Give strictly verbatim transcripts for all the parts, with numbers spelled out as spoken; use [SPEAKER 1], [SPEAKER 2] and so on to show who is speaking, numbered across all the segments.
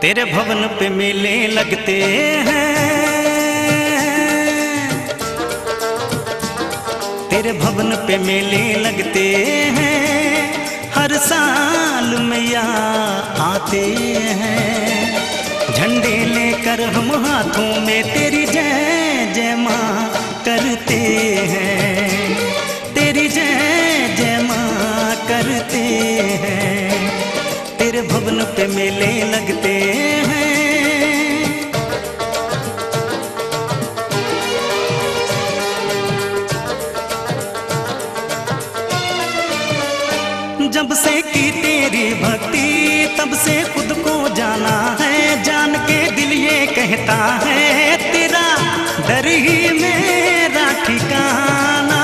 [SPEAKER 1] तेरे भवन पे मेले लगते हैं, तेरे भवन पे मेले लगते हैं, हर साल मैया आते हैं। झंडे लेकर हम हाथों में तेरी जय जय माँ करते हैं, तेरी जय जय माँ करते हैं। तेरे भवन पे मेले लगते हैं। जब से की तेरी भक्ति तब से खुद को जाना है, जान के दिल ये कहता है तेरा डर ही मेरा ठिकाना।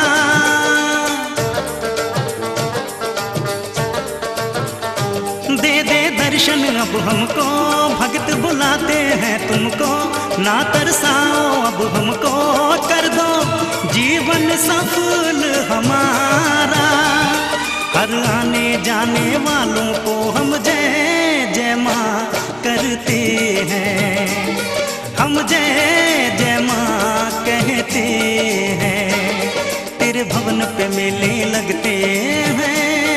[SPEAKER 1] दे दे दर्शन अब हमको, भक्त बुलाते हैं तुमको, ना तरसाओ अब हमको, कर दो जीवन सफल हमारा। हर आने जाने वालों को हम जय जय माँ करते हैं, हम जय जय माँ कहते हैं। तेरे भवन पे मेले लगते हैं।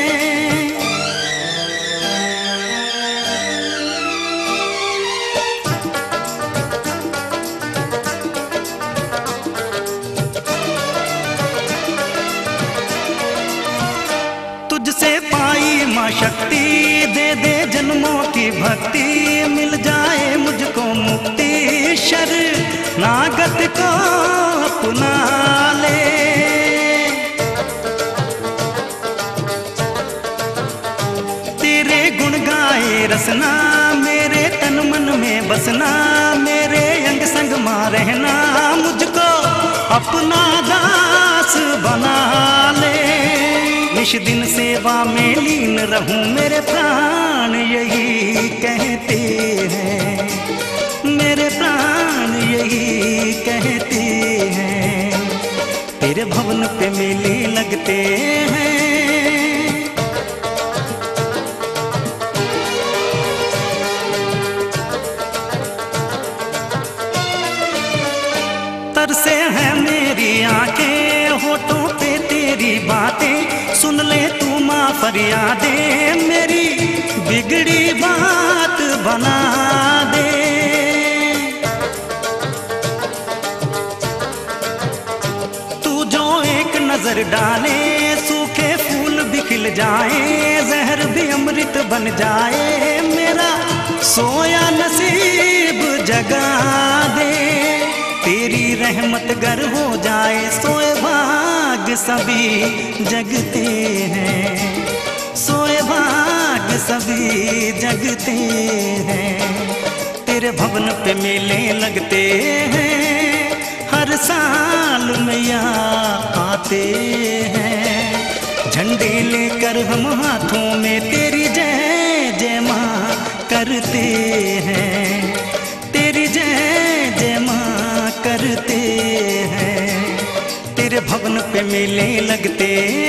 [SPEAKER 1] तुझसे पाई माँ शक्ति, दे दे जन्मों की भक्ति, मिल जाए मुझको मुक्ति, शरणागत को अपना ले। तेरे गुण गाए रसना, मेरे तन मन में बसना, मेरे अंग संग मां रहना, मुझको अपना दास बना ले। निश दिन सेवा में लीन रहूं, मेरे प्राण यही कहते हैं, मेरे प्राण यही कहते हैं। तेरे भवन पे मेले लगते हैं। तरसे हैं मेरी आंखें, होठों पे तेरी बातें, सुन ले तू माँ फरियादें, मेरी बिगड़ी बात बना दे। तू जो एक नजर डाले, सूखे फूल भी खिल जाए, जहर भी अमृत बन जाए, मेरा सोया नसीब जगा दे। तेरी रहमत गर हो जाए, सोए भाग सभी जगते हैं, सोए भाग सभी जगते हैं। तेरे भवन पे मेले लगते हैं, हर साल मैया आते हैं। झंडे लेकर हम हाथों में तेरी जय जय माँ करते हैं, तेरी जय जय माँ करते हैं। तेरे भवन पे मेले लगते